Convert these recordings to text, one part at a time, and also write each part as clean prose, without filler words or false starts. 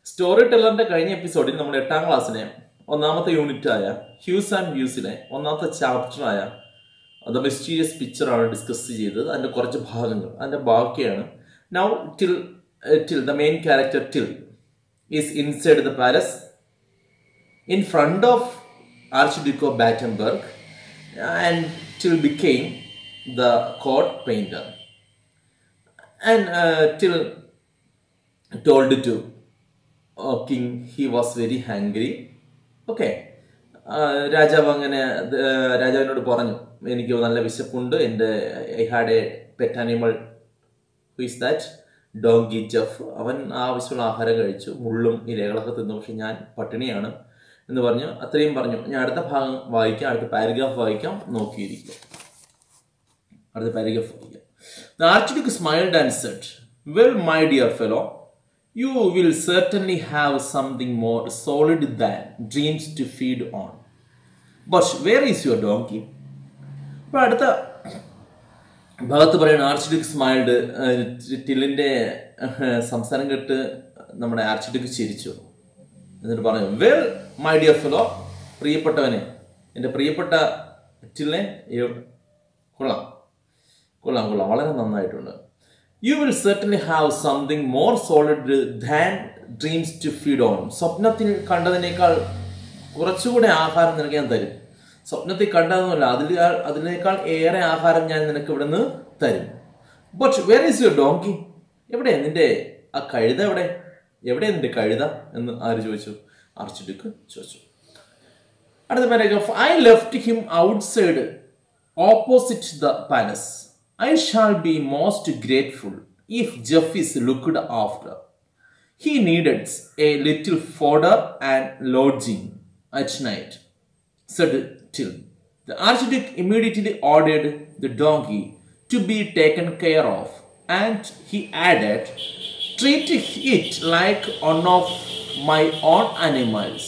Story ടെല്ലറിന്റെ കഴിഞ്ഞ എപ്പിസോഡിൽ നമ്മൾ 8ാം ക്ലാസ്സിലെ ഒന്നാമത്തെ യൂണിറ്റായ ഹ്യൂസ് ആൻഡ് വ്യൂസിലെ ഒന്നാമത്തെ ചാപ്റ്ററായ ദ മിസ്റ്റീരിയസ് പിക്ചറാണ് ഡിസ്കസ് ചെയ്തത്. അതിന്റെ കുറച്ച് ഭാഗങ്ങൾ അതിന്റെ ബാക്കിയാണ്. Now Till the main character Till is inside the palace in front of Archduke of Battenberg, and Till became the court painter, and Till told to king he was very hungry. Okay, രാജാവ് അങ്ങനെ രാജാവിനോട് പറഞ്ഞു, എനിക്ക് നല്ല വിശപ്പുണ്ട്, എൻ്റെ I had a pet animal. Who is that? Donkey Jeff. അവൻ ആവശ്യമുള്ള ആഹാരം കഴിച്ചു, മുള്ളും ഇലകളൊക്കെ തിന്നു, പക്ഷെ ഞാൻ പട്ടിണിയാണ് എന്ന് പറഞ്ഞു. അത്രയും പറഞ്ഞു. ഞാൻ അടുത്ത ഭാഗം വായിക്കാം, അടുത്ത പാരഗ്രാഫ് വായിക്കാം, നോക്കിയിരിക്കും. അടുത്ത പാരഗ്രാഫ് വായിക്കാം. The Archduke smiled and said, "Well, my dear fellow, you will certainly have something more solid than dreams to feed on. But where is your donkey?" അപ്പോൾ അടുത്ത ഭാഗത്ത് പറയുന്നത് ആർച്ച്ഡ്യൂക്ക് സ്മൈൽഡ്. ടില്ലിൻ്റെ സംസാരം കേട്ട് നമ്മുടെ ആർച്ച്ഡ്യൂക്ക് ചിരിച്ചു. എന്നിട്ട് പറഞ്ഞു, വെൽ മൈ ഡിയർ ഫെലോ, പ്രിയപ്പെട്ടവനെ, എൻ്റെ പ്രിയപ്പെട്ട ടില്ലിനെ, കൊള്ളാം കൊള്ളാം കൊള്ളാം, വളരെ നന്നായിട്ടുണ്ട്. You will certainly have something more solid than dreams to feed on. സ്വപ്നത്തിൽ കണ്ടതിനേക്കാൾ കുറച്ചുകൂടെ ആഹാരം നിനക്ക് ഞാൻ തരും. സ്വപ്നത്തിൽ കണ്ടതൊന്നുമല്ല, അതിനേക്കാൾ ഏറെ ആഹാരം ഞാൻ നിനക്ക് ഇവിടെ നിന്ന് തരും. But where is your donkey? എവിടെ നിന്റെ ആ കഴുത? എവിടെ നിന്റെ കഴുത എന്ന് ആര് ചോദിച്ചു? ആർച്ച്ഡ്യൂക്ക് ചോദിച്ചു. അടുത്ത paragraph. I left him outside opposite the palace. I shall be most grateful if Jeff is looked after. He needed a little fodder and lodging at night, said Till. The Archduke immediately ordered the donkey to be taken care of, and he added, "Treat it like one of my own animals."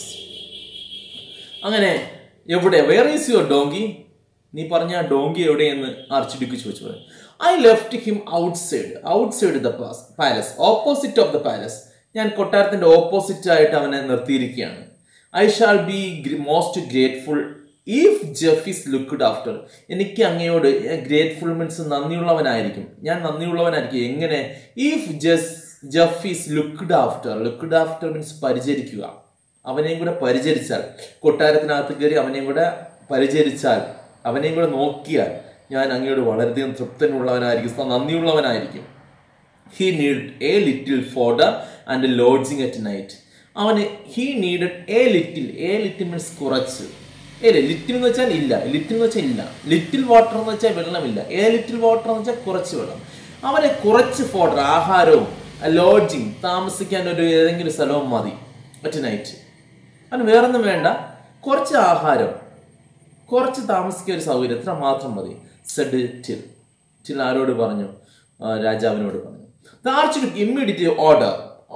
അങ്ങനെ എവിടെ? Where is your donkey? നീ പറഞ്ഞ donkey എവിടെയെന്ന് archduke ചോദിച്ചു. I left him outside the palace, opposite of the palace. ഞാൻ കൊട്ടാരത്തിന്റെ opposite ആയിട്ട് അവനെ നിർത്തിയിരിക്കുകയാണ്. I shall be most grateful if Jeff is looked after. എനിക്ക് അങ്ങയോട് ഗ്രേറ്റ്ഫുൾ മീൻസ് നന്ദിയുള്ളവനായിരിക്കും. ഞാൻ നന്ദിയുള്ളവനായിരിക്കും. എങ്ങനെ? If Jeff is looked after means പരിചരിക്കുക. അവനെയും കൂടെ പരിചരിച്ചാൽ, കൊട്ടാരത്തിനകത്ത് കയറി അവനെയും കൂടെ പരിചരിച്ചാൽ, അവനെയും കൂടെ നോക്കിയാൽ ഞാൻ അങ്ങയോട് വളരെയധികം തൃപ്തനുള്ളവനായിരിക്കും, നന്ദിയുള്ളവനായിരിക്കും. He need a little fodder and lodging at night. അവന് he needed a little means കുറച്ച്. ലിറ്റിൽ എന്ന് വെച്ചാൽ ഇല്ല, ലിറ്റിൽ വാട്ടർ എന്ന് വെച്ചാൽ വെള്ളമില്ല, ലിറ്റിൽ വാട്ടർ എന്ന് വെച്ചാൽ കുറച്ച് വെള്ളം. അവന് കുറച്ച് ഫോഡർ, ആഹാരവും, ലോഡ്ജിങ്, താമസിക്കാൻ ഒരു ഏതെങ്കിലും സ്ഥലവും മതി അറ്റ് നൈറ്റ്. അവന് വേറൊന്നും വേണ്ട, കുറച്ച് ആഹാരം, കുറച്ച് താമസിക്കാൻ ഒരു സൗകര്യം, ഇത്ര മാത്രം മതി. സെഡ് ടിൽ ആരോട് പറഞ്ഞു? രാജാവിനോട് പറഞ്ഞു. The archduke immediately order.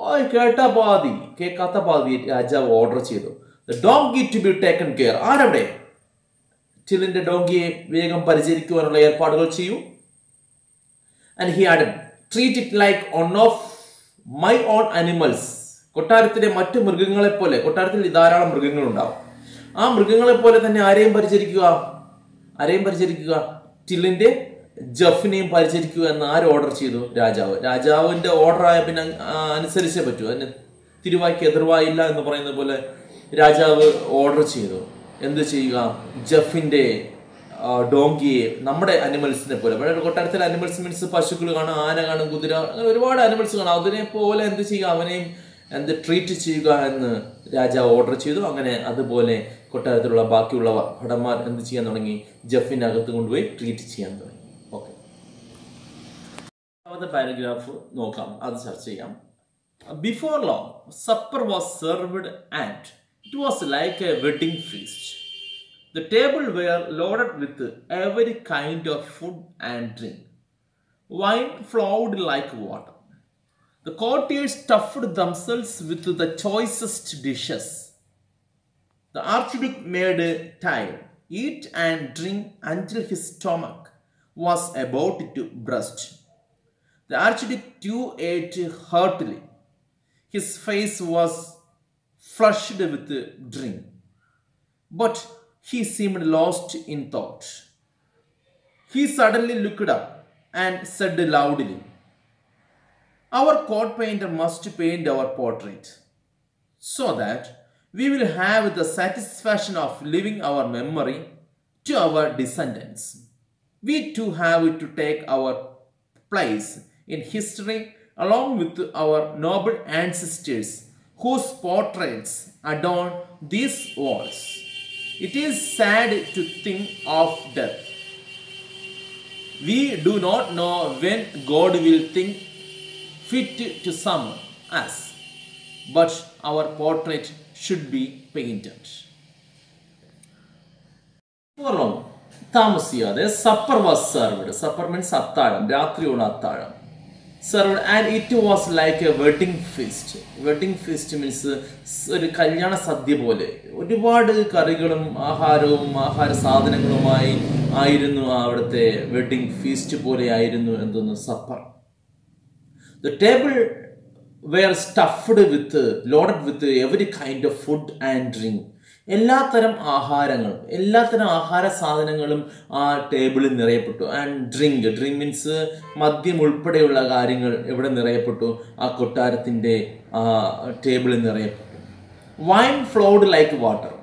കേൾക്കാത്ത പാതി രാജാവ് ഓർഡർ ചെയ്തു. The donkey to be taken care. ആരവിടെ? ടില്ലിന്റെ ഡോങ്കിയെ വേഗം പരിചരിക്കുവാനുള്ള ഏർപ്പാടുകൾ ചെയ്യൂ. And he added, treat it like one of my own animals. കൊട്ടാരത്തിലെ മറ്റു മൃഗങ്ങളെ പോലെ, കൊട്ടാരത്തിൽ ധാരാളം മൃഗങ്ങളുണ്ടാവും, ആ മൃഗങ്ങളെ പോലെ തന്നെ ആരെയും പരിചരിക്കുക? ടില്ലിന്റെ ജഫിനെയും പരിചരിക്കുക എന്ന് ആര് ഓർഡർ ചെയ്തു? രാജാവിന്റെ ഓർഡർ ആയ പിന്നെ അനുസരിച്ചേ പറ്റൂ. അതിന് തിരുവായ്ക്ക് എതിർവായില്ല എന്ന് പറയുന്ന പോലെ രാജാവ് ഓർഡർ ചെയ്തു. എന്ത് ചെയ്യുക? ജഫിന്റെ ഡോങ്കിയെ നമ്മുടെ അനിമൽസിനെ പോലെ, കൊട്ടാരത്തിലെ അനിമൽസ് മീൻസ് പശുക്കൾ കാണും, ആന കാണും, കുതിര, അങ്ങനെ ഒരുപാട് അനിമൽസ് കാണും, അതിനെ പോലെ എന്ത് ചെയ്യുക? അവനെയും ട്രീറ്റ് ചെയ്യുക എന്ന് രാജാവ് ഓർഡർ ചെയ്തു. അങ്ങനെ അതുപോലെ കൊട്ടാരത്തിലുള്ള ബാക്കിയുള്ള ഭടന്മാർ എന്ത് ചെയ്യാൻ തുടങ്ങി? ജഫിനകത്ത് കൊണ്ടുപോയി ട്രീറ്റ് ചെയ്യാൻ തുടങ്ങി. ഓക്കെ, രണ്ടാമത്തെ പാരഗ്രാഫ് നോക്കാം, അത് ചർച്ച ചെയ്യാം. Before long, supper was served and it was like a wedding feast. The table were loaded with every kind of food and drink. Wine flowed like water. The courtiers stuffed themselves with the choicest dishes. The Archduke made Till eat and drink until his stomach was about to burst. The Archduke too ate heartily. His face was flushed with drink, but he seemed lost in thought. He suddenly looked up and said loudly, "Our court painter must paint our portrait, so that we will have the satisfaction of leaving our memory to our descendants. We too have to take our place in history along with our noble ancestors whose portraits adorn these walls. It is sad to think of death. We do not know when God will think fit to summon us, but our portrait should be painted." താമസിയാതെ supper was served. Supper means അത്താഴം, രാത്രിയുള്ള അത്താഴം. Served and it was like a wedding feast. Wedding feast means ഒരു കല്യാണ സദ്യ പോലെ ഒരുപാട് കറികളും ആഹാരവും ആഹാര സാധനങ്ങളുമായി ആയിരുന്നു അവിടുത്തെ വെഡിങ് ഫീസ്റ്റ് പോലെ ആയിരുന്നു എന്തെന്ന് supper. The table were stuffed with, loaded with every kind of food and drink. എല്ലാത്തരം ആഹാരങ്ങളും എല്ലാത്തരം ആഹാര സാധനങ്ങളും ആ ടേബിളിൽ നിറയപ്പെട്ടു. ആൻഡ് ഡ്രിങ്ക് മീൻസ് മദ്യം ഉൾപ്പെടെയുള്ള കാര്യങ്ങൾ ഇവിടെ നിറയപ്പെട്ടു. ആ കൊട്ടാരത്തിൻ്റെ ടേബിളിൽ നിറയപ്പെട്ടു. Wine flowed like water.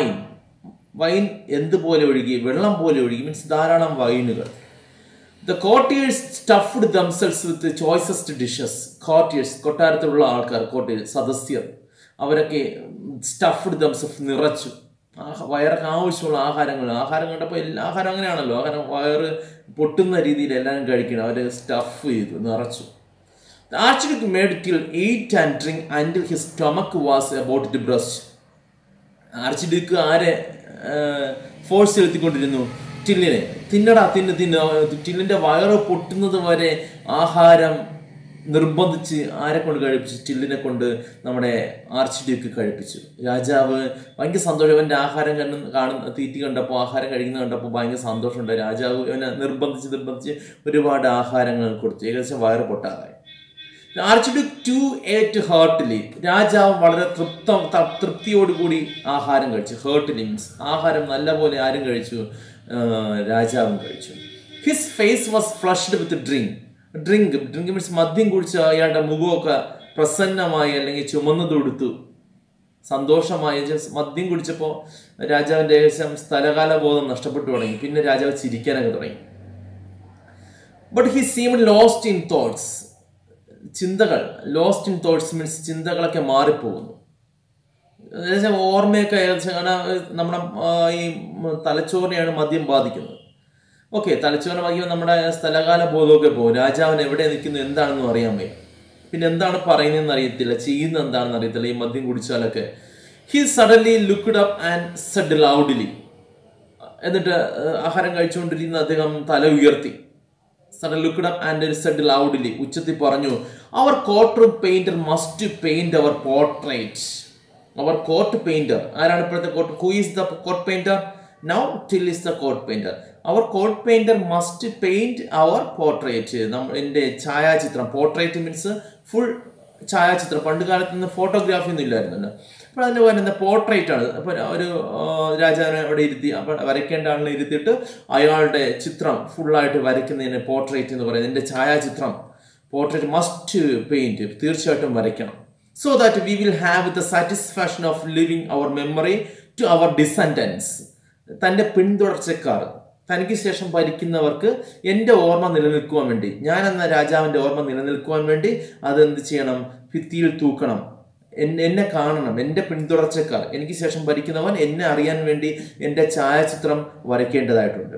Wine എന്തുപോലെ ഒഴുകി, വെള്ളം പോലെ ഒഴുകി. മീൻസ് ധാരാളം വൈനുകൾ. The courtiers stuffed themselves with the choicest dishes. Courtiers, കൊട്ടാരത്തിലുള്ള ആൾക്കാർ, courtiers, സദസ്യർ, അവരൊക്കെ സ്റ്റഫ്ഡ് ദംസെൽസ്, നിറച്ചു. വയറൊക്കെ ആവശ്യമുള്ള ആഹാരം കണ്ടപ്പോൾ ആഹാരം അങ്ങനെയാണല്ലോ, ആഹാരം വയറ് പൊട്ടുന്ന രീതിയിൽ എല്ലാവരും കഴിക്കണം. അവർ സ്റ്റഫ് ചെയ്തു, നിറച്ചു. The archduke made till eat and drink until his stomach was about to burst. ആർച്ച് ആരെ ഫോഴ്സ് ചെലുത്തിക്കൊണ്ടിരുന്നു? ടില്ലിനെ. ടില്ലിൻ്റെ വയറ് പൊട്ടുന്നത് വരെ ആഹാരം നിർബന്ധിച്ച് ആരെ കൊണ്ട് കഴിപ്പിച്ചു? ടില്ലിനെ കൊണ്ട് നമ്മുടെ ആർച്ച് ഡ്യൂക്ക് കഴിപ്പിച്ചു. രാജാവ് ഭയങ്കര സന്തോഷം. അവൻ്റെ ആഹാരം തീറ്റി കണ്ടപ്പോൾ, ആഹാരം കഴിക്കുന്നത് കണ്ടപ്പോൾ ഭയങ്കര സന്തോഷമുണ്ടായി. രാജാവ് അവനെ നിർബന്ധിച്ച് ഒരുപാട് ആഹാരങ്ങൾ കൊടുത്തു. ഏകദേശം വയറ് പൊട്ടാറായി. ആർച്ച് ഡ്യൂക്ക് ടു ഏറ്റ് ഹേർട്ട്ലി. രാജാവ് വളരെ തൃപ്തിയോടുകൂടി ആഹാരം കഴിച്ചു. ഹേർട്ട്ലി മീൻസ് ആഹാരം നല്ലപോലെ ആരും കഴിച്ചു? രാജാവും കഴിച്ചു. His face was flushed with drink means മദ്യം കുടിച്ച് അയാളുടെ മുഖമൊക്കെ പ്രസന്നമായി അല്ലെങ്കിൽ ചുമന്നു തൊടുത്തു, സന്തോഷമായി. മദ്യം കുടിച്ചപ്പോൾ രാജാവിൻ്റെ ഏകദേശം സ്ഥലകാല ബോധം നഷ്ടപ്പെട്ടു തുടങ്ങി. പിന്നെ രാജാവ് ചിരിക്കാനൊക്കെ തുടങ്ങി. But he seemed lost in thoughts. ചിന്തകൾ, ലോസ്റ്റ് ഇൻ തോട്ട്സ് മീൻസ് ചിന്തകളൊക്കെ മാറിപ്പോകുന്നു. ഏകദേശം ഓർമ്മയൊക്കെ ഏകദേശം, കാരണം നമ്മുടെ ഈ തലച്ചോറിനെയാണ് മദ്യം ബാധിക്കുന്നത്. ഓക്കെ, തലച്ചോറിനെ ബാധിക്കുമ്പോൾ നമ്മുടെ സ്ഥലകാല ബോധമൊക്കെ പോകും. രാജാവിന് എവിടെ നിൽക്കുന്നു എന്താണെന്നും അറിയാൻ വയ്യ. പിന്നെ എന്താണ് പറയുന്നതെന്ന് അറിയത്തില്ല, ചെയ്യുന്നത് എന്താണെന്ന് അറിയത്തില്ല ഈ മദ്യം കുടിച്ചാലൊക്കെ. He suddenly looked up and said loudly. എന്നിട്ട് ആഹാരം കഴിച്ചുകൊണ്ടിരിക്കുന്ന അദ്ദേഹം തല ഉയർത്തി. Sudden looked up and said loudly, ഉച്ചത്തിൽ പറഞ്ഞു, our court painter must paint our portrait. Our court painter ആരാണ് ഇപ്പോഴത്തെ court? Who is the court painter? Now Till is the court painter. Our court painter must paint our portrait. എൻ്റെ ഛായാചിത്രം, portrait means full ഛായാചിത്രം. പണ്ട് കാലത്ത് നിന്ന് photography ഒന്നും ഇല്ലായിരുന്നല്ലോ. അപ്പോൾ അതിന് പറയുന്നത് പോർട്രേറ്റ് ആണ്. അപ്പോൾ ഒരു രാജാവിനെ അവിടെ ഇരുത്തി, അപ്പോൾ വരയ്ക്കേണ്ട ആളിനെ ഇരുത്തിയിട്ട് അയാളുടെ ചിത്രം ഫുള്ളായിട്ട് വരയ്ക്കുന്നതിന് പോർട്രേറ്റ് എന്ന് പറയുന്നത്. എൻ്റെ ഛായാചിത്രം പോർട്രേറ്റ് മസ്റ്റ് പെയിന്റ്, തീർച്ചയായിട്ടും വരയ്ക്കണം. So that we will have the satisfaction of leaving our memory to our descendants. തൻ്റെ പിന്തുടർച്ചക്കാർ, തനിക്ക് ശേഷം ഭരിക്കുന്നവർക്ക് എൻ്റെ ഓർമ്മ നിലനിൽക്കുവാൻ വേണ്ടി, ഞാൻ എന്ന രാജാവിൻ്റെ ഓർമ്മ നിലനിൽക്കുവാൻ വേണ്ടി അതെന്ത് ചെയ്യണം? ഭിത്തിയിൽ തൂക്കണം. എന്നെ കാണണം. എൻ്റെ പിന്തുടർച്ചക്കാർ, എനിക്ക് ശേഷം ഭരിക്കുന്നവൻ എന്നെ അറിയാൻ വേണ്ടി എൻ്റെ ഛായാചിത്രം വരയ്ക്കേണ്ടതായിട്ടുണ്ട്.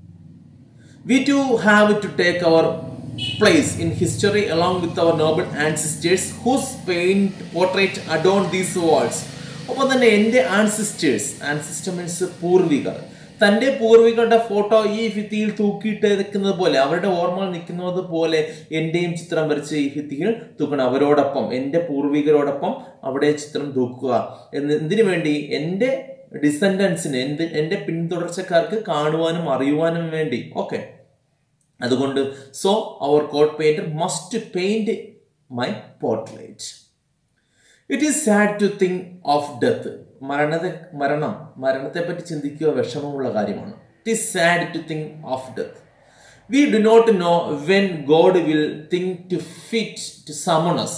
We too have to take our place in history along with our noble ancestors whose portrait adorn these walls. അപ്പോൾ തന്നെ എൻ്റെ ancestor മീൻസ് പൂർവികർ, തൻ്റെ പൂർവികരുടെ ഫോട്ടോ ഈ ഭിത്തിയിൽ തൂക്കിയിട്ട് നിൽക്കുന്നത് പോലെ, അവരുടെ ഓർമ്മകൾ നിൽക്കുന്നത് പോലെ എൻ്റെയും ചിത്രം വരച്ച് ഈ ഭിത്തിയിൽ തൂക്കണം. അവരോടൊപ്പം, എൻ്റെ പൂർവികരോടൊപ്പം അവിടെ ചിത്രം തൂക്കുക. എന്തിനു വേണ്ടി? എൻ്റെ ഡിസെൻഡൻസിന്, എൻ്റെ പിന്തുടർച്ചക്കാർക്ക് കാണുവാനും അറിയുവാനും വേണ്ടി. ഓക്കെ, അതുകൊണ്ട് so our court painter must paint my portrait. It is sad to think of death. മരണത്തെപ്പറ്റി ചിന്തിക്കുക വിഷമമുള്ള കാര്യമാണ്. It is sad to think of death. We do not know when God will think to fit to summon us.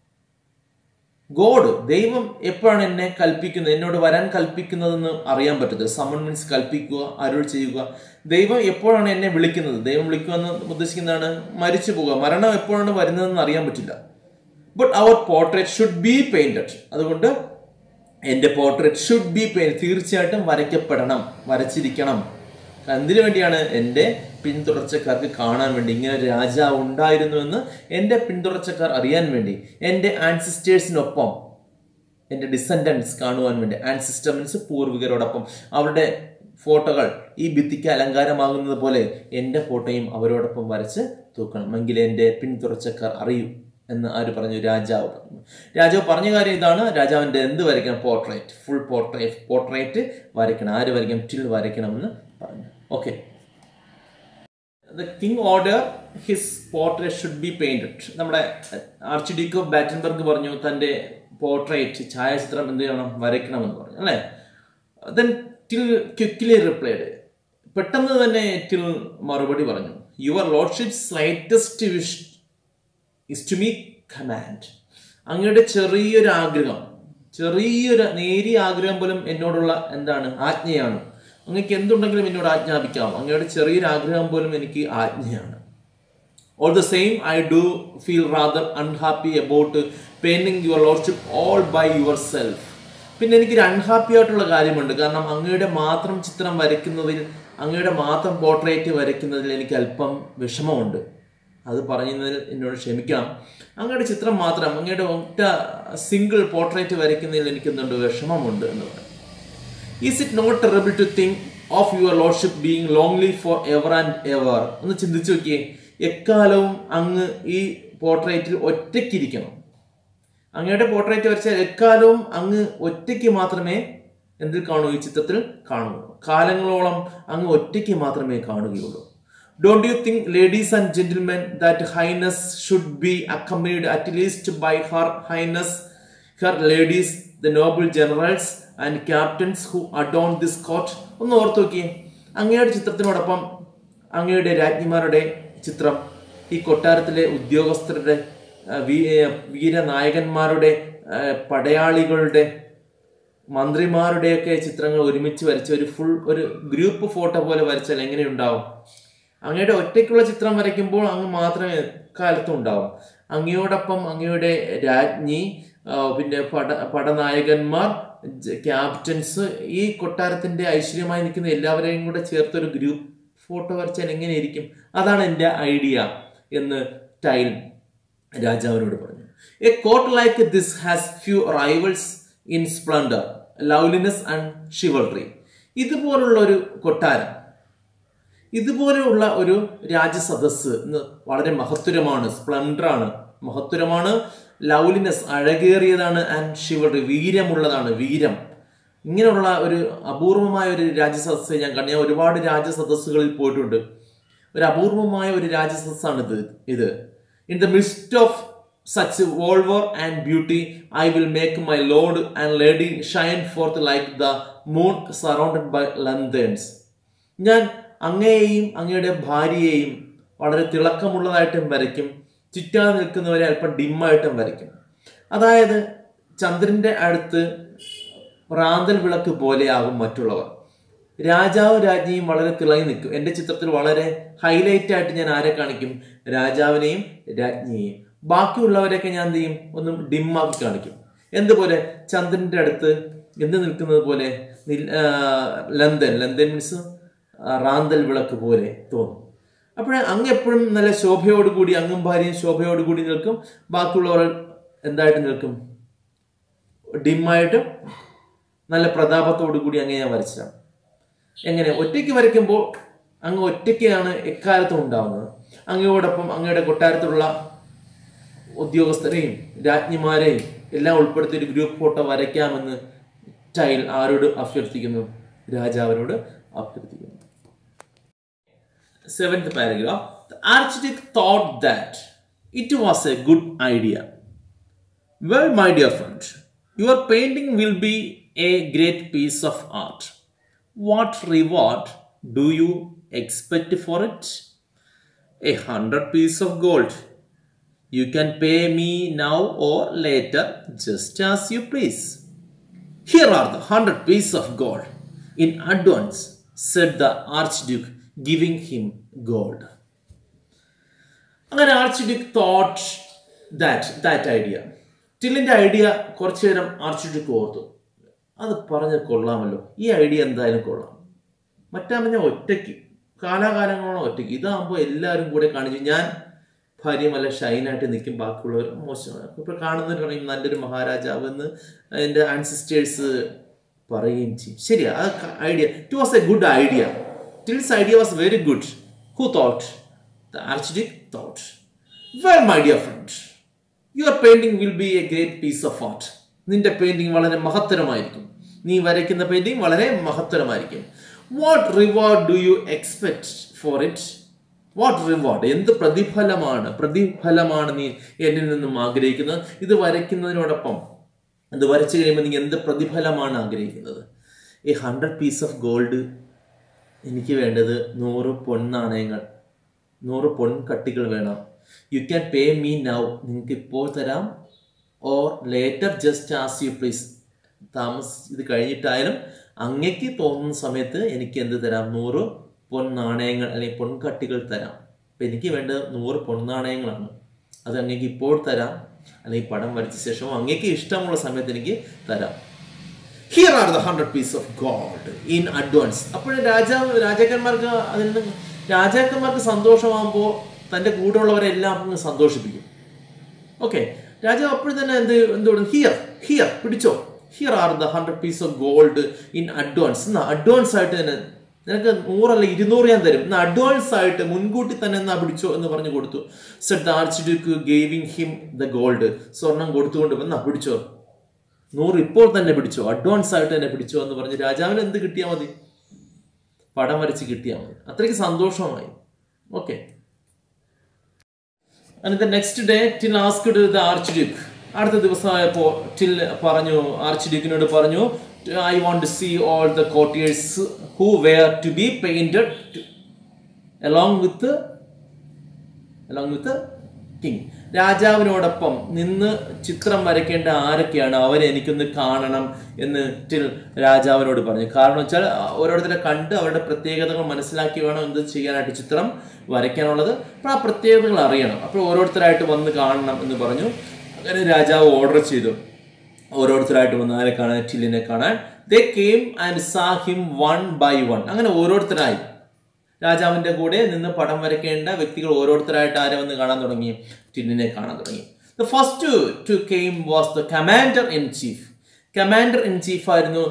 ദൈവം എപ്പോഴാണ് എന്നെ കൽപ്പിക്കുന്നത്, എന്നോട് വരാൻ കൽപ്പിക്കുന്നതെന്ന് അറിയാൻ പറ്റത്തില്ല. സമൺ മീൻസ് കൽപ്പിക്കുക, അരുൾ ചെയ്യുക. ദൈവം എപ്പോഴാണ് എന്നെ വിളിക്കുന്നത്, ദൈവം വിളിക്കുക എന്ന് ഉദ്ദേശിക്കുന്നതാണ് മരിച്ചു പോകുക. മരണം എപ്പോഴാണ് വരുന്നതെന്ന് അറിയാൻ പറ്റില്ല. But our portrait should be painted. അതുകൊണ്ട് എൻ്റെ പോർട്രേറ്റ് ഷുഡ് ബി പെയിന്റ്, തീർച്ചയായിട്ടും വരയ്ക്കപ്പെടണം, വരച്ചിരിക്കണം. എന്തിനു വേണ്ടിയാണ്? എൻ്റെ പിന്തുടർച്ചക്കാർക്ക് കാണാൻ വേണ്ടി, ഇങ്ങനെ ഒരു രാജാവ് ഉണ്ടായിരുന്നുവെന്ന് എൻ്റെ പിന്തുടർച്ചക്കാർ അറിയാൻ വേണ്ടി, എൻ്റെ ആൻസിസ്റ്റേഴ്സിനൊപ്പം, എൻ്റെ ഡിസെൻഡൻസ് കാണുവാൻ വേണ്ടി. ആൻസിസ്റ്റർ മീൻസ് പൂർവികരോടൊപ്പം. അവരുടെ ഫോട്ടോകൾ ഈ ഭിത്തിക്ക് അലങ്കാരമാകുന്നത് പോലെ എൻ്റെ ഫോട്ടോയും അവരോടൊപ്പം വരച്ച് തൂക്കണം, എങ്കിലേ എൻ്റെ പിന്തുടർച്ചക്കാർ അറിയൂ എന്ന് ആര് പറഞ്ഞു? രാജാവ് പറഞ്ഞു. രാജാവ് പറഞ്ഞ കാര്യം ഇതാണ്. രാജാവിൻ്റെ എന്ത് വരയ്ക്കണം? പോർട്രേറ്റ്, ഫുൾ പോർട്രേറ്റ് വരയ്ക്കണം. ആര് വരയ്ക്കണം? ടിൽ വരയ്ക്കണമെന്ന് പറഞ്ഞു. Okay, the king order his portrait should be painted. നമ്മുടെ ആർച്ച് ഡ്യൂക്ക് ഓഫ് ബാറ്റൻബർഗ് പറഞ്ഞു തൻ്റെ പോർട്രേറ്റ്, ഛായാചിത്രം എന്ത് ചെയ്യണം? വരയ്ക്കണമെന്ന് പറഞ്ഞു, അല്ലേ? Then Till quickly replied. പെട്ടെന്ന് തന്നെ ടിൽ മറുപടി പറഞ്ഞു, your lordship's slightest wish is to me command. അങ്ങയുടെ ചെറിയൊരു ആഗ്രഹം, ചെറിയൊരു നേരിയ ആഗ്രഹം പോലും എന്നോടുള്ള എന്താണ്? ആജ്ഞയാണ്. അങ്ങക്ക് എന്തുണ്ടെങ്കിലും എന്നോട് ആജ്ഞാപിക്കാം. അങ്ങയുടെ ചെറിയൊരു ആഗ്രഹം പോലും എനിക്ക് ആജ്ഞയാണ്. All the same, I do feel rather unhappy about painting your lordship all by yourself. പിന്നെ എനിക്കൊരു അൺഹാപ്പി ആയിട്ടുള്ള കാര്യമുണ്ട്. കാരണം അങ്ങയുടെ മാത്രം ചിത്രം വരയ്ക്കുന്നതിൽ, അങ്ങയുടെ മാത്രം പോർട്രേറ്റ് വരയ്ക്കുന്നതിൽ എനിക്ക് അല്പം വിഷമമുണ്ട്. അത് പറയുന്നതിൽ എന്നോട് ക്ഷമിക്കണം. അങ്ങയുടെ ചിത്രം മാത്രം, അങ്ങയുടെ ഒറ്റ സിംഗിൾ പോർട്രേറ്റ് വരയ്ക്കുന്നതിൽ എനിക്ക് എന്തുണ്ട്? വിഷമമുണ്ട് എന്ന് പറയും. Is it not terrible to think of your lordship being lonely for ever and ever? ഒന്ന് ചിന്തിച്ചു നോക്കിയേ, എക്കാലവും അങ്ങ് ഈ പോർട്രേറ്റിൽ ഒറ്റയ്ക്കിരിക്കണം. അങ്ങയുടെ പോർട്രേറ്റ് വരച്ചാൽ എക്കാലവും അങ്ങ് ഒറ്റയ്ക്ക് മാത്രമേ എന്തിൽ കാണൂ? ഈ ചിത്രത്തിൽ കാണൂ. കാലങ്ങളോളം അങ്ങ് ഒറ്റയ്ക്ക് മാത്രമേ കാണുകയുള്ളൂ. Don't you think, ladies and gentlemen, that highness should be accompanied at least by her highness, her ladies, the noble generals and captains who adorn this court? ഒന്ന് ഓർത്ത് നോക്കിയേ, അങ്ങയുടെ ചിത്രത്തിനോടൊപ്പം അങ്ങയുടെ രാജ്ഞിമാരുടെ ചിത്രം, ഈ കൊട്ടാരത്തിലെ ഉദ്യോഗസ്ഥരുടെ, വീരനായകന്മാരുടെ, പടയാളികളുടെ, മന്ത്രിമാരുടെയൊക്കെ ചിത്രങ്ങൾ ഒരുമിച്ച് വരച്ച ഒരു ഗ്രൂപ്പ് ഫോട്ടോ പോലെ വരച്ചാൽ എങ്ങനെയുണ്ടാവും? അങ്ങയുടെ ഒറ്റയ്ക്കുള്ള ചിത്രം വരയ്ക്കുമ്പോൾ അങ്ങ് മാത്രമേ കാലത്തും ഉണ്ടാവും. അങ്ങയോടൊപ്പം അങ്ങയുടെ രാജ്ഞി, പിന്നെ പടനായകന്മാർ, ക്യാപ്റ്റൻസ്, ഈ കൊട്ടാരത്തിന്റെ ഐശ്വര്യമായി നിൽക്കുന്ന എല്ലാവരെയും കൂടെ ചേർത്തൊരു ഗ്രൂപ്പ് ഫോട്ടോ വരച്ചാൽ എങ്ങനെയിരിക്കും? അതാണ് എൻ്റെ ഐഡിയ എന്ന് ടൈൽ രാജാവിനോട് പറഞ്ഞു. A court like this has few rivals in splendour, loveliness and chivalry. ഇതുപോലുള്ള ഒരു കൊട്ടാരം, ഇതുപോലെയുള്ള ഒരു രാജസദസ് വളരെ മഹത്വരമാണ്, സ്പ്ലൻഡറാണ്, മഹത്വരമാണ്. ലവ്ലിനെസ്, അഴകേറിയതാണ്. ആൻഡ് ഷിവൽറി, വീര്യമുള്ളതാണ്, വീര്യം. ഇങ്ങനെയുള്ള ഒരു അപൂർവമായ ഒരു രാജസദസ്സ് ഞാൻ കണ്ടു. ഞാൻ ഒരുപാട് രാജസദസ്സുകളിൽ പോയിട്ടുണ്ട്. ഒരു അപൂർവമായ ഒരു രാജസദസ്സാണ് ഇത്. In the midst of such valour and beauty I will make my lord and lady shine forth like the moon surrounded by lanterns. ഞാൻ അങ്ങയെയും അങ്ങയുടെ ഭാര്യയെയും വളരെ തിളക്കമുള്ളതായിട്ടും വരയ്ക്കും, ചുറ്റാതെ നിൽക്കുന്നവരെ അല്പം ഡിമ്മായിട്ടും വരയ്ക്കും. അതായത് ചന്ദ്രന്റെ അടുത്ത് റാന്തൽ വിളക്ക് പോലെയാകും മറ്റുള്ളവർ. രാജാവും രാജ്ഞിയും വളരെ തിളങ്ങി നിൽക്കും. എൻ്റെ ചിത്രത്തിൽ വളരെ ഹൈലൈറ്റ് ആയിട്ട് ഞാൻ ആരെ കാണിക്കും? രാജാവിനെയും രാജ്ഞിയെയും. ബാക്കിയുള്ളവരെയൊക്കെ ഞാൻ എന്ത് ചെയ്യും? ഒന്നും ഡിമ്മാക്കി കാണിക്കും. എന്തുപോലെ? ചന്ദ്രന്റെ അടുത്ത് എന്ത് നിൽക്കുന്നത് പോലെ, ലന്തൻ മീൻസ് റാന്തൽ വിളക്ക് പോലെ തോന്നും. അപ്പോൾ അങ്ങ് എപ്പോഴും നല്ല ശോഭയോടുകൂടി, അങ്ങും ഭാര്യയും ശോഭയോടുകൂടി നിൽക്കും. ബാക്കിയുള്ളവർ എന്തായിട്ട് നിൽക്കും? ഡിമ്മായിട്ടും നല്ല പ്രതാപത്തോടു കൂടി അങ്ങ് ഞാൻ വരച്ചതാണ്. എങ്ങനെ? ഒറ്റയ്ക്ക് വരയ്ക്കുമ്പോൾ അങ്ങ് ഒറ്റയ്ക്കാണ് എക്കാലത്തും ഉണ്ടാവുന്നത്. അങ്ങയോടൊപ്പം അങ്ങയുടെ കൊട്ടാരത്തിലുള്ള ഉദ്യോഗസ്ഥരെയും രാജ്ഞിമാരെയും എല്ലാം ഉൾപ്പെടുത്തി ഒരു ഗ്രൂപ്പ് ഫോട്ടോ വരയ്ക്കാമെന്ന് ടൈൽ ആരോട് അഭ്യർത്ഥിക്കുന്നു? രാജാവിനോട് അഭ്യർത്ഥിക്കുന്നു. 7th paragraph. The archduke thought that it was a good idea. Well, my dear friend, Your painting will be a great piece of art. What reward do you expect for it? 100 pieces of gold. You can pay me now or later, just as you please. Here are the 100 pieces of gold in advance, said the Archduke, giving him gold. അങ്ങനെ Archduke thought that idea, ടില്ലിൻ്റെ idea കുറച്ചു നേരം archduke ഓർത്തു. അത് പറഞ്ഞ് കൊള്ളാമല്ലോ, ഈ idea എന്തായാലും കൊള്ളാം. മറ്റാമ ഞാൻ ഒറ്റയ്ക്ക് കാലാകാലങ്ങളോളം ഒറ്റയ്ക്ക്, ഇതാകുമ്പോൾ എല്ലാവരും കൂടെ കാണിച്ചു, ഞാൻ ഭാര്യയും വല്ല ഷൈനായിട്ട് നിൽക്കും, ബാക്കിയുള്ളവർ മോശമാണ്. ഇപ്പോൾ കാണുന്നവർ പറയും നല്ലൊരു മഹാരാജാവ് എന്ന് എൻ്റെ ആൻസിസ്റ്റേഴ്സ് പറയുകയും ചെയ്യും. ശരിയാ, ആ idea, it was a good idea. Tyl's idea was very good. Who thought? The Archduke thought, well, my dear friend, your painting will be a great piece of art. നിന്റെ പെയിന്റിംഗ് വളരെ മഹത്തരമായിരിക്കും, നീ വരയ്ക്കുന്ന painting വളരെ മഹത്തരമായിരിക്കും. What reward do you expect for it? What reward? എന്ത് പ്രതിഫലമാണ് നീ എന്നിൽ നിന്നും ആഗ്രഹിക്കുന്നത്? ഇത് വരയ്ക്കുന്നതിനോടൊപ്പം, ഇത് വരച്ചു കഴിയുമ്പോൾ നീ എന്ത് പ്രതിഫലമാണ് ആഗ്രഹിക്കുന്നത്? 100 പീസ് ഓഫ് ഗോൾഡ്, എനിക്ക് വേണ്ടത് 100 പൊൻനാണയങ്ങൾ, 100 പൊൻകട്ടികൾ വേണം. You can pay me now, നിങ്ങൾക്ക് ഇപ്പോൾ തരാം. Or later, just as you please, ഇത് കഴിഞ്ഞിട്ടായാലും അങ്ങക്ക് തോന്നുന്ന സമയത്ത് എനിക്ക് എന്ത് തരാം? 100 പൊൻനാണയങ്ങൾ അല്ലെങ്കിൽ പൊൻകട്ടികൾ തരാം. അപ്പം എനിക്ക് വേണ്ടത് 100 പൊൻനാണയങ്ങളാണ്. അത് അങ്ങക്ക് ഇപ്പോൾ തരാം, അല്ലെങ്കിൽ പടം വരച്ച ശേഷം അങ്ങക്ക് ഇഷ്ടമുള്ള സമയത്ത് എനിക്ക് തരാം. Here are the 100 piece of gold in advance. അപ്പോൾ രാജാക്കന്മാർക്ക് സന്തോഷമാകുമ്പോൾ തൻ്റെ കൂടെയുള്ളവരെല്ലാം സന്തോഷിപ്പിക്കും. ഓക്കെ, രാജാവ് അപ്പോഴും തന്നെ എന്തുകൊണ്ട് ഹിയർ പിടിച്ചോ, here are the 100 piece of gold in advance. എന്നാ അഡ്വാൻസ് ആയിട്ട് തന്നെ നിനക്ക് 100 അല്ല 200 ഞാൻ തരും, എന്നാ അഡ്വാൻസ് ആയിട്ട് മുൻകൂട്ടി തന്നെ എന്നാ പിടിച്ചോ എന്ന് പറഞ്ഞു കൊടുത്തു. Said the Archduke giving him the gold. സ്വർണം കൊടുത്തുകൊണ്ട് എന്നാ പിടിച്ചോ, 100 ഇപ്പോൾ തന്നെ പിടിച്ചോ, അഡ്വാൻസ് ആയിട്ട് തന്നെ പിടിച്ചോ എന്ന് പറഞ്ഞ് രാജാവിന് എന്ത് കിട്ടിയാൽ മതി? പടം വരച്ച് കിട്ടിയാൽ മതി. അത്രയ്ക്ക് സന്തോഷമായി. Okay, and the next day Till asked the Archduke. അടുത്ത ദിവസമായപ്പോൾ ടിൽ പറഞ്ഞു, ആർച്ച്ഡ്യൂക്കിനോട് പറഞ്ഞു, I want to see all the courtiers who were to be painted along with the king. രാജാവിനോടൊപ്പം നിന്ന് ചിത്രം വരയ്ക്കേണ്ട ആരൊക്കെയാണ് അവരെ എനിക്കൊന്ന് കാണണം എന്ന് ടിൽ രാജാവിനോട് പറഞ്ഞു. കാരണം വെച്ചാൽ ഓരോരുത്തരെ കണ്ട് അവരുടെ പ്രത്യേകതകൾ മനസ്സിലാക്കി വേണം എന്ത് ചെയ്യാനായിട്ട് ചിത്രം വരയ്ക്കാനുള്ളത്. അപ്പോൾ ആ പ്രത്യേകതകൾ അറിയണം. അപ്പോൾ ഓരോരുത്തരായിട്ട് വന്ന് കാണണം എന്ന് പറഞ്ഞു. അങ്ങനെ രാജാവ് ഓർഡർ ചെയ്തു, ഓരോരുത്തരായിട്ട് വന്ന് ആരെ കാണാൻ? ടില്ലിനെ കാണാൻ. They came and saw him one by one. അങ്ങനെ ഓരോരുത്തരായി രാജാവിൻ്റെ കൂടെ നിന്ന് പടം വരയ്ക്കേണ്ട വ്യക്തികൾ ഓരോരുത്തരായിട്ട് ആരെ വന്ന് കാണാൻ തുടങ്ങി? ടില്ലിനെ കാണാൻ തുടങ്ങി. The first to came was the commander in chief. Commander in chief ആയിരുന്നു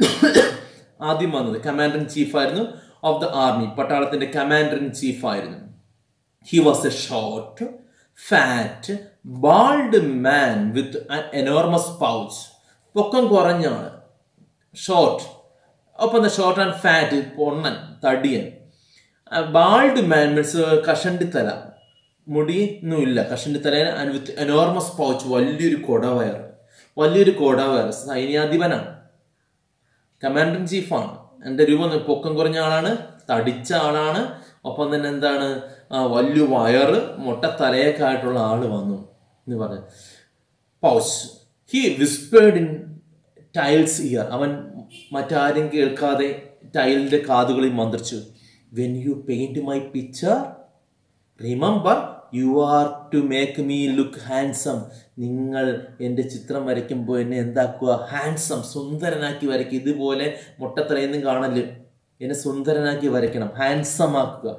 ആദ്യം വന്നത്. കമാൻഡർ ഇൻ ചീഫ് ആയിരുന്നു ഓഫ് ദ ആർമി, പട്ടാളത്തിന്റെ കമാൻഡർ ഇൻ ചീഫ് ആയിരുന്നു. He was a short, fat, bald man with an enormous pouch. പൊക്കം കുറഞ്ഞാണ്, short. ഒപ്പം short and fat, പൊണ്ണൻ, തടിയൻ. ബാൾഡ് മാൻ മീൻസ് കഷണ്ടിത്തല, മുടിയൊന്നുമില്ല, കഷണ്ടിത്തല. ആൻഡ് വിത്ത് എനോർമസ് പൗച്ച്, വലിയൊരു കൊടവയർ. സൈന്യാധിപനാണ്, കമാൻഡർ ഇൻ ചീഫാണ്. എൻ്റെ രൂപം പൊക്കം കുറഞ്ഞ ആളാണ്, തടിച്ച ആളാണ്. ഒപ്പം തന്നെ എന്താണ്, വലിയ വയറ്, മൊട്ട തലയൊക്കെ ആയിട്ടുള്ള ആള് വന്നു എന്ന് പറഞ്ഞു. Pouch. He whispered in Tyl's ear. അവൻ മറ്റാരും കേൾക്കാതെ ടൈലിന്റെ കാതുകളിൽ മന്ത്രിച്ചു. When you paint my picture remember you are to make me look handsome. നിങ്ങൾ എൻ്റെ ചിത്രം വരയ്ക്കുമ്പോൾ എന്നെ എന്താക്കുക? ഹാൻസം, സുന്ദരനാക്കി വരയ്ക്കുക. ഇതുപോലെ മൊട്ടത്തലയൊന്നും കാണല്, എന്നെ സുന്ദരനാക്കി വരയ്ക്കണം, ഹാൻസം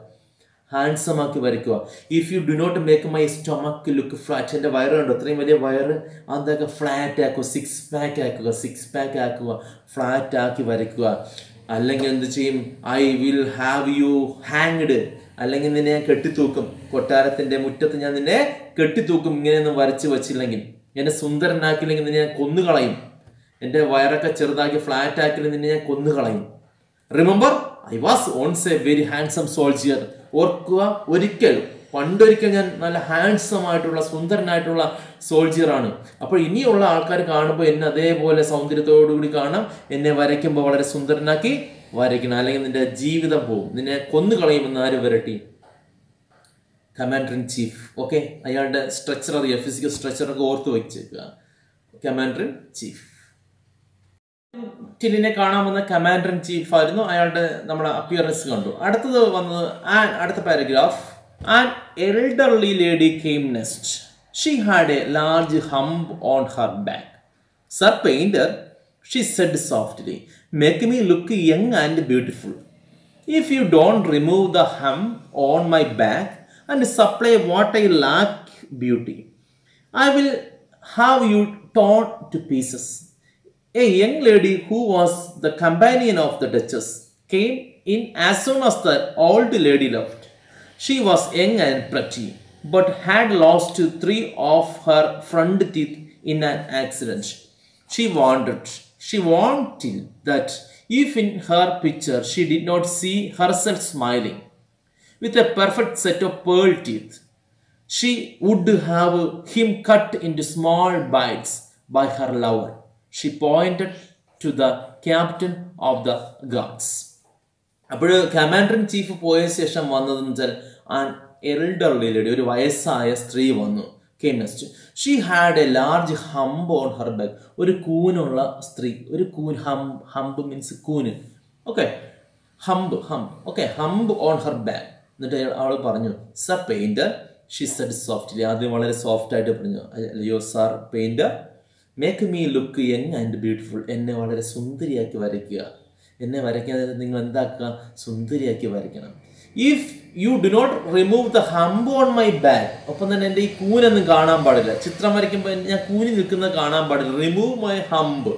ആക്കി വരയ്ക്കുക. If you do not make my stomach look flat. എൻ്റെ വയറ് കണ്ടോ, അത്രയും വലിയ വയറ്, അതൊക്കെ ഫ്ലാറ്റ് ആക്കുക, സിക്സ് പാക്ക് ആക്കുക, ഫ്ലാറ്റ് ആക്കി വരയ്ക്കുക. അല്ലെങ്കിൽ എന്ത് ചെയ്യും? I will have you hanged. അല്ലെങ്കിൽ നിന്നെ ഞാൻ കെട്ടിത്തൂക്കും, കൊട്ടാരത്തിൻ്റെ മുറ്റത്ത് ഞാൻ നിന്നെ കെട്ടിത്തൂക്കും. ഇങ്ങനെയൊന്നും വരച്ച് വെച്ചില്ലെങ്കിൽ, എന്നെ സുന്ദരനാക്കില്ലെങ്കിൽ നിന്നെ ഞാൻ കൊന്നുകളയും. എൻ്റെ വയറൊക്കെ ചെറുതാക്കി ഫ്ലാറ്റ് ആക്കില്ലെങ്കിൽ നിന്നെ ഞാൻ കൊന്നുകളയും. Remember I was once a very handsome soldier. ഓർക്കുക, ഒരിക്കൽ പണ്ടൊരിക്കൽ ഞാൻ നല്ല ഹാൻഡ്സം ആയിട്ടുള്ള സുന്ദരനായിട്ടുള്ള സോൾജിയറാണ്. അപ്പോൾ ഇനിയുള്ള ആൾക്കാർ കാണുമ്പോൾ എന്നെ അതേപോലെ സൗന്ദര്യത്തോടുകൂടി കാണാം. എന്നെ വരയ്ക്കുമ്പോൾ വളരെ സുന്ദരനാക്കി വരയ്ക്കണം, അല്ലെങ്കിൽ നിന്റെ ജീവിതം പോവും, നിന്നെ കൊന്നു കളയുമെന്ന് ആര് വരട്ടി? Commander in chief. ഓക്കെ, അയാളുടെ സ്ട്രക്ചർ അറിയാം, ഫിസിക്കൽ സ്ട്രക്ചറൊക്കെ ഓർത്ത് വെച്ചേക്കുക. Commander in chief. ടില്ലിനെ കാണാൻ വന്ന കമാൻഡർ ഇൻ ചീഫ് ആയിരുന്നു. അയാളുടെ നമ്മുടെ അപ്പിയറൻസ് കണ്ടു. അടുത്തത് വന്നത് അടുത്ത paragraph. An elderly lady came next. She had a large hump on her back. Sir painter, she said softly, make me look young and beautiful. If you don't remove the hump on my back and supply what I lack beauty, I will have you torn to pieces. A young lady who was the companion of the Duchess came in as soon as the old lady left. She was young and pretty, but had lost 3 of her front teeth in an accident. She wanted that if in her picture she did not see herself smiling with a perfect set of pearl teeth, she would have him cut into small bites by her lover. She pointed to the captain of the guards. അപ്പോൾ commander in chief പോയ ശേഷം വന്നതെന്ന് വെച്ചാൽ elderly lady, ഒരു വയസ്സായ സ്ത്രീ വന്നു. Came next. She had a large hump on her back. ഒരു കൂനുള്ള സ്ത്രീ, ഒരു കൂൻ. ഹംബ് മീൻസ് കൂന്. Okay, hump okay, hump on her back. എന്നിട്ട് അവൾ പറഞ്ഞു, sir painter, she said softly. ആദ്യം വളരെ സോഫ്റ്റ് ആയിട്ട് പറഞ്ഞു, അയ്യോ sir painter, make me look young and beautiful. എന്നെ വളരെ സുന്ദരിയാക്കി വരയ്ക്കുക. എന്നെ വരയ്ക്കാൻ നിങ്ങൾ എന്താക്കുക? സുന്ദരിയാക്കി വരയ്ക്കണം. If you do not remove the hump on my back. ഒപ്പം തന്നെ എൻ്റെ ഈ കൂനൊന്നും കാണാൻ പാടില്ല. ചിത്രം വരയ്ക്കുമ്പോൾ ഞാൻ കൂനി നിൽക്കുന്നത് കാണാൻ പാടില്ല. Remove my hump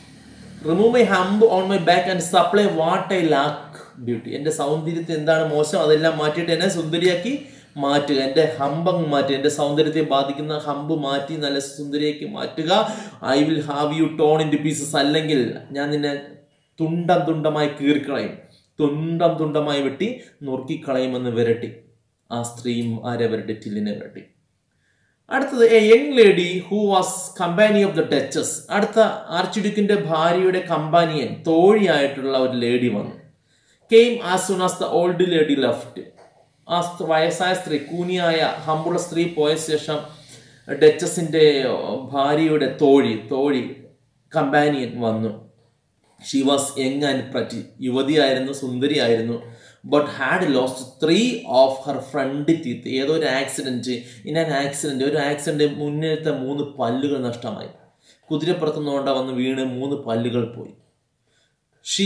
on my back and supply what I lack beauty. എൻ്റെ സൗന്ദര്യത്തെ എന്താണ് മോശം അതെല്ലാം മാറ്റിയിട്ട് എന്നെ സുന്ദരിയാക്കി മാറ്റുക. എൻ്റെ ഹമ്പ് മാറ്റുക, എൻ്റെ സൗന്ദര്യത്തെ ബാധിക്കുന്ന ഹമ്പ് മാറ്റി നല്ല സുന്ദരിയാക്കി മാറ്റുക. I will have you torn in two pieces. അല്ലെങ്കിൽ ഞാൻ നിന്നെ തുണ്ടം തുണ്ടമായി കീറിക്കളയും, തുണ്ടമായി വെട്ടി നുറുക്കിക്കളയുമെന്ന് വിരട്ടി. ആ സ്ത്രീയും ആരെ വരട്ടി? ടില്ലിനെ വരട്ടി. അടുത്തത് a young lady who was company of the duchess. അടുത്ത ആർച്ച് ഡ്യൂക്കിന്റെ ഭാര്യയുടെ കമ്പാനിയൻ, തോഴിയായിട്ടുള്ള ഒരു ലേഡി വന്നു. Came as soon as the old lady left. ആ വയസ്സായ സ്ത്രീ, കൂനിയായ ഹമ്പുള്ള സ്ത്രീ പോയ ശേഷം ഡച്ചസിന്റെ ഭാര്യയുടെ തോഴി കമ്പാനിയൻ വന്നു. She was young and pretty. യുവതിയായിരുന്നു, സുന്ദരിയായിരുന്നു. But had lost 3 of her front teeth. ഏതോ ഒരു ആക്സിഡന്റ്, ഒരു ആക്സിഡന്റ് മുന്നേറ്റ 3 പല്ലുകൾ നഷ്ടമായി. കുതിരപ്പുറത്തുനിന്നുകൊണ്ട വന്ന് വീണ് 3 പല്ലുകൾ പോയി. She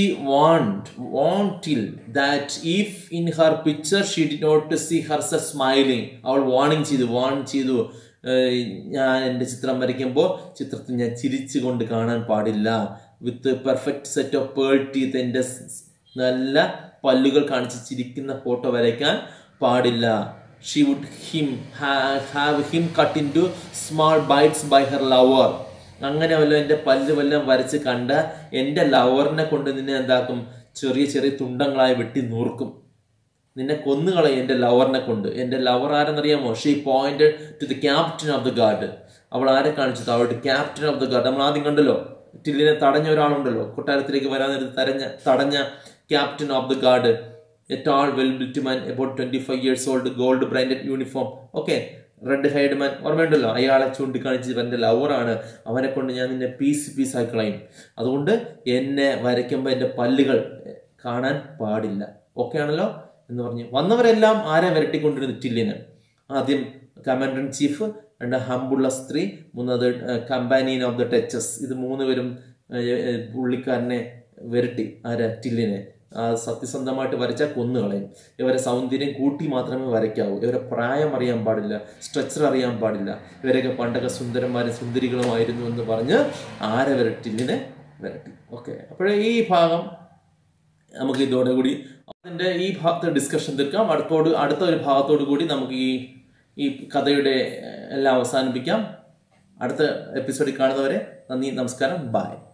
wanted that if in her picture she did not see herself smiling. അവൾ വാണിംഗ് ചെയ്തു, ഞാൻ എൻ്റെ ചിത്രം വരയ്ക്കുമ്പോൾ ചിത്രത്തിൽ ഞാൻ ചിരിച്ചുകൊണ്ട് കാണാൻ പാടില്ല. With perfect set of pearl teeth, എൻ്റെ നല്ല പല്ലുകൾ കാണിച്ച് ചിരിക്കുന്ന ഫോട്ടോ വരയ്ക്കാൻ പാടില്ല. She would have him cut into small bites by her lover. അങ്ങനെ വല്ല എൻ്റെ പല്ല് വല്ലതും വരച്ച് കണ്ട എൻ്റെ ലവറിനെ കൊണ്ട് നിന്നെ എന്താക്കും? ചെറിയ ചെറിയ തുണ്ടങ്ങളായി വെട്ടി നുറുക്കും, നിന്നെ കൊന്നുകളയും എൻ്റെ ലവറിനെ കൊണ്ട്. എൻ്റെ ലവർ ആരെന്നറിയാമോ? She pointed to the captain of the guard. അവൾ ആരെ കാണിച്ചു? അവളുടെ ക്യാപ്റ്റൻ ഓഫ് ദ ഗാർഡ്. നമ്മൾ ആദ്യം കണ്ടല്ലോ, ടില്ലിനെ തടഞ്ഞ ഒരാളുണ്ടല്ലോ, കൊട്ടാരത്തിലേക്ക് വരാൻ തടഞ്ഞ captain of the guard. A tall well built man about 25 years old, gold braided uniform. Okay, red haired man, ഓർമ്മയുണ്ടല്ലോ? അയാളെ ചൂണ്ടിക്കാണിച്ച് എൻ്റെ ലവറാണ്, അവനെ കൊണ്ട് ഞാൻ നിന്നെ പീസായി കളയും. അതുകൊണ്ട് എന്നെ വരയ്ക്കുമ്പോൾ എൻ്റെ പല്ലുകൾ കാണാൻ പാടില്ല. ഓക്കെ ആണല്ലോ എന്ന് പറഞ്ഞ് വന്നവരെല്ലാം ആരെ വരട്ടിക്കൊണ്ടിരുന്നു? ടില്ലിന്. ആദ്യം കമാൻഡർ ഇൻ ചീഫ്, 2 ഹമ്പുള്ള സ്ത്രീ, 3 കമ്പാനിയൻ ഓഫ് ദ ഡച്ചസ്. ഇത് 3 പേരും പുള്ളിക്കാരനെ വരട്ടി. ആരെ? ടില്ലിനെ. സത്യസന്ധമായിട്ട് വരച്ചാൽ കൊന്നുകളയും. ഇവരെ സൗന്ദര്യം കൂട്ടി മാത്രമേ വരയ്ക്കാവൂ. ഇവരെ പ്രായം അറിയാൻ പാടില്ല, സ്ട്രക്ചർ അറിയാൻ പാടില്ല. ഇവരൊക്കെ പണ്ടൊക്കെ സുന്ദരന്മാരും സുന്ദരികളുമായിരുന്നു എന്ന് പറഞ്ഞ് ആരെ വരട്ടില്ലിനെ വരട്ടി. ഓക്കെ, അപ്പോഴേ ഈ ഭാഗം നമുക്ക് ഇതോടുകൂടി അതിൻ്റെ ഈ ഭാഗത്തെ ഡിസ്കഷൻ തീർക്കാം. അടുത്ത ഒരു ഭാഗത്തോടു കൂടി നമുക്ക് ഈ കഥയുടെ എല്ലാം അവസാനിപ്പിക്കാം. അടുത്ത എപ്പിസോഡിൽ കാണുന്നവരെ നന്ദി, നമസ്കാരം, ബൈ.